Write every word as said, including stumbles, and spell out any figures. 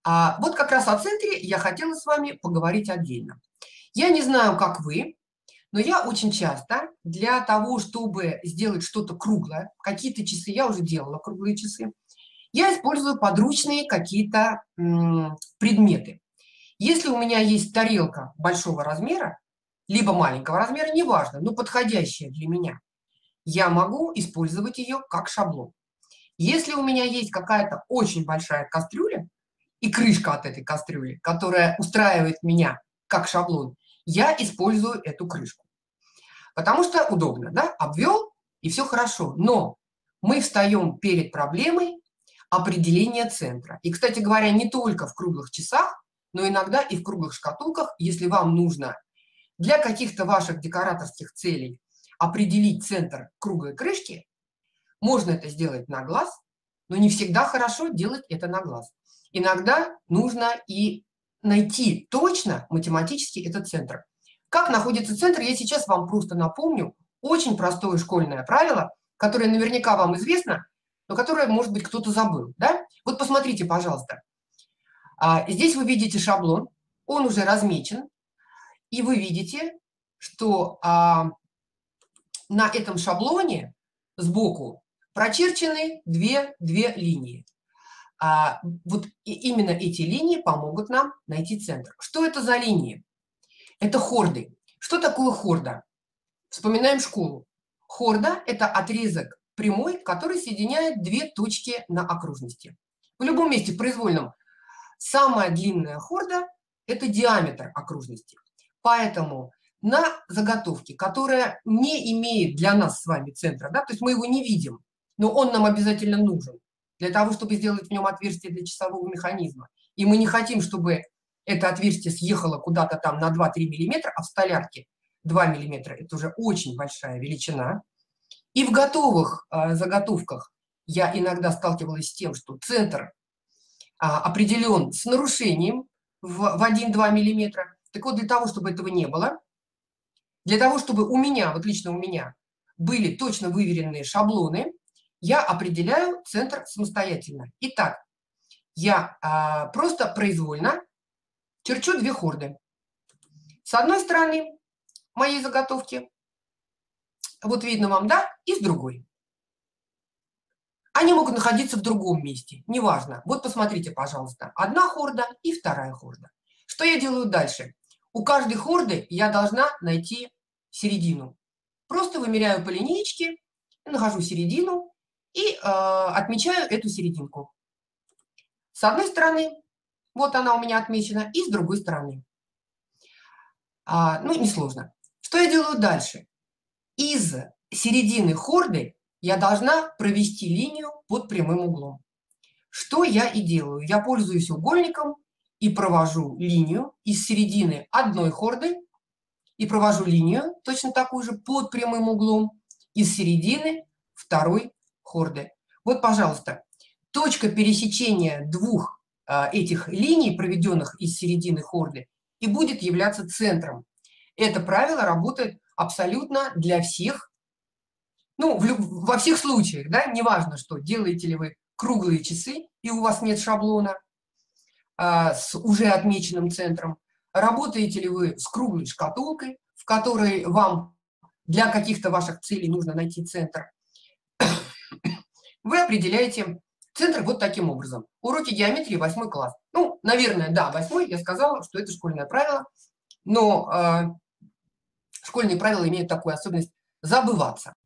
А вот как раз о центре я хотела с вами поговорить отдельно. Я не знаю, как вы, но я очень часто для того, чтобы сделать что-то круглое, какие-то часы, я уже делала круглые часы, я использую подручные какие-то м, предметы. Если у меня есть тарелка большого размера, либо маленького размера, неважно, но подходящая для меня, я могу использовать ее как шаблон. Если у меня есть какая-то очень большая кастрюля и крышка от этой кастрюли, которая устраивает меня как шаблон, я использую эту крышку. Потому что удобно, да? Обвел, и все хорошо. Но мы встаем перед проблемой определения центра. И, кстати говоря, не только в круглых часах, но иногда и в круглых шкатулках, если вам нужно для каких-то ваших декораторских целей определить центр круглой крышки, можно это сделать на глаз, но не всегда хорошо делать это на глаз. Иногда нужно и найти точно математически этот центр. Как находится центр, я сейчас вам просто напомню очень простое школьное правило, которое наверняка вам известно, но которое, может быть, кто-то забыл. Да? Вот посмотрите, пожалуйста. А, здесь вы видите шаблон, он уже размечен, и вы видите, что а, на этом шаблоне сбоку прочерчены две, две линии. А, вот и именно эти линии помогут нам найти центр. Что это за линии? Это хорды. Что такое хорда? Вспоминаем школу. Хорда – это отрезок прямой, который соединяет две точки на окружности. В любом месте произвольном самая длинная хорда – это диаметр окружности. Поэтому на заготовке, которая не имеет для нас с вами центра, да, то есть мы его не видим, но он нам обязательно нужен для того, чтобы сделать в нем отверстие для часового механизма. И мы не хотим, чтобы это отверстие съехало куда-то там на два-три миллиметра, а в столярке два миллиметра – это уже очень большая величина. И в готовых э, заготовках я иногда сталкивалась с тем, что центр а, определен с нарушением в, в один-два миллиметра. Так вот, для того, чтобы этого не было, для того, чтобы у меня, вот лично у меня, были точно выверенные шаблоны, я определяю центр самостоятельно. Итак, я а, просто произвольно черчу две хорды. С одной стороны моей заготовки, вот видно вам, да, и с другой. Они могут находиться в другом месте, неважно. Вот посмотрите, пожалуйста, одна хорда и вторая хорда. Что я делаю дальше? У каждой хорды я должна найти середину. Просто вымеряю по линеечке, нахожу середину и э, отмечаю эту серединку. С одной стороны, вот она у меня отмечена, и с другой стороны. А, ну, несложно. Что я делаю дальше? Из середины хорды я должна провести линию под прямым углом. Что я и делаю? Я пользуюсь угольником и провожу линию из середины одной хорды и провожу линию, точно такую же, под прямым углом из середины второй хорды. Вот, пожалуйста, точка пересечения двух а, этих линий, проведенных из середины хорды, и будет являться центром. Это правило работает абсолютно для всех, ну, в, во всех случаях, да, неважно, что делаете ли вы круглые часы, и у вас нет шаблона а, с уже отмеченным центром, работаете ли вы с круглой шкатулкой, в которой вам для каких-то ваших целей нужно найти центр, вы определяете центр вот таким образом. Уроки геометрии восьмой класс. Ну, наверное, да, восьмой, я сказала, что это школьное правило, но э, школьные правила имеют такую особенность забываться.